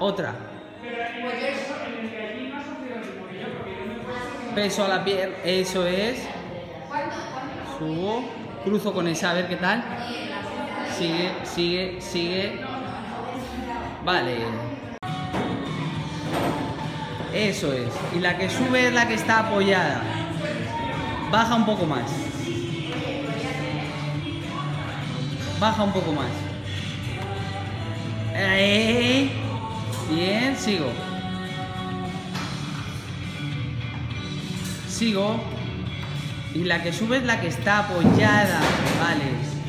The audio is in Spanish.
otra. Peso a la pierna, eso es. Subo, cruzo con esa, a ver qué tal. Sigue, sigue, sigue. Vale. Eso es. Y la que sube es la que está apoyada. Baja un poco más. Baja un poco más. Bien, sigo. Sigo. Y la que sube es la que está apoyada. Vale.